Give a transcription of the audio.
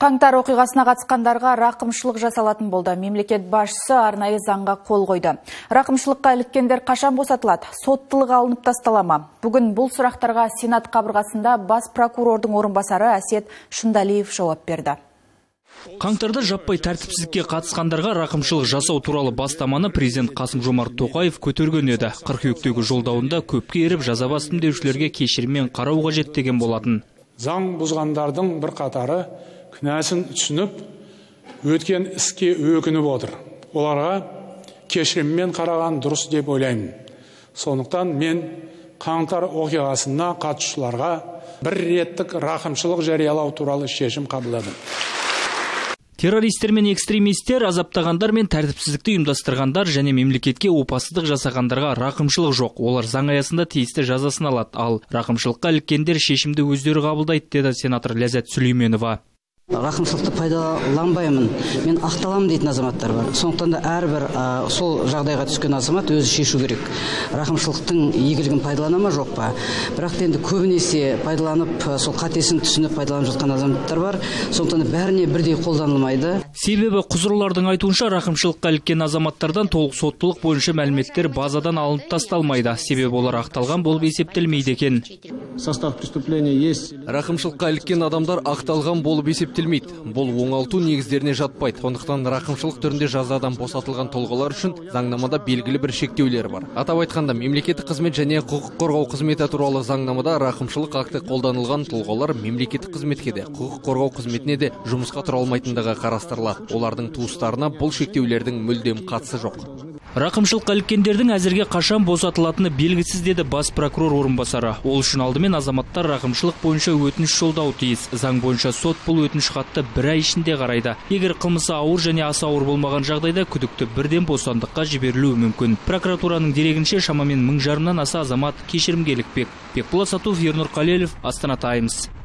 Қаңтар оқиғасына қатысқандарға рақымшылық жасалатын болды. Мемлекет басшысы арнайы заңға қол қойды. Рақымшылыққа іліккендер қашан босатылады? Соттылық алынып тасталама? Бүгін бұл сұрақтарға Сенат қабырғасында бас прокурордың орынбасары Әсет Шындалиев жауап берді. Қаңтарда жаппай тәртіпсіздікке қатысқандарға рақымшылық жасау туралы бастаманы президент Қасым-Жомарт Тоқаев көтерген еді. Қыркүйектегі жолдауында көпке еріп жазабас үндеушілерге кешіріммен қарау қажет деген болатын. Заң бұзғандардың бір қатары кінәсін түсініп, өткен іске өкініп отыр. Оларға кешіріммен қараған дұрыс деп ойлаймын. Сондықтан мен қаңтар оқиғасына қатысушыларға бір реттік рақымшылық жариялау туралы шешім қабылдадым. Террористер мен экстремистер, азаптағандар мен тәртіпсіздікті ұйымдастырғандар және мемлекетке опасыздық жасағандарға рақымшылық жоқ. Олар заң аясында тиісті жазасын алады, ал рақымшылыққа іліккендер шешімді өздері қабылдайды, деді сенатор Ләззат Сүлейменова. Рақымшылықты пайдаланбаймын, мен ақталамын дейтін азаматтар бар. Сондықтан да әрбір сол жағдайға түскен азамат өзі шешу керек. Рақымшылықтың игілігін пайдалана ма, жоқ па? Бірақ енді көбінесе пайдаланып, сол қатесін түсініп пайдаланып жатқан азаматтар бар. Сондықтан да бәріне бірдей қолданылмайды. Себебі құзырлылардың айтуынша рақымшылыққа іліккен азаматтардан толық соттылық бойынша мәліметтер базадан алынып тасталмайды. Себебі олар ақталған болып есептелмейді екен. Рақымшылыққа іліккен адамдар ақталған болып есептелмейді. Бұл оңалту негіздеріне жатпайды. Сондықтан рақымшылық түрінде жазадан босатылған тұлғалар үшін заңнамада белгілі бір шектеулер бар. Атап айтқанда, мемлекеттік қызмет және құқық қорғау қызметі туралы заңнамада рақымшылық акті қолданылған тұлғалар мемлекеттік қызметке де, құқық қорғау қызметіне де жұмысқа тұра алмайтындығы қарастырылады. Олардың туыстарына бұл шектеулердің мүлдем қатысы жоқ. Рақымшылыққа іліккендердің әзірге қашан босатылатыны белгісіз, деді бас прокурор орынбасары. Ол үшін алдымен азаматтар рақымшылық бойынша өтініш жолдауы тиіс. Заң бойынша сот бұл өтініш хатты бір ай ішінде қарайды. Егер қылмысы ауыр және аса ауыр болмаған жағдайда күдікті бірден бостандыққа жіберілуі мүмкін. Прокуратураның дерегінше шамамен 1000 аса азамат кешірімге ілікпек. Бекболат Сатуов, Ернұр Қалелов, Астана Таймс.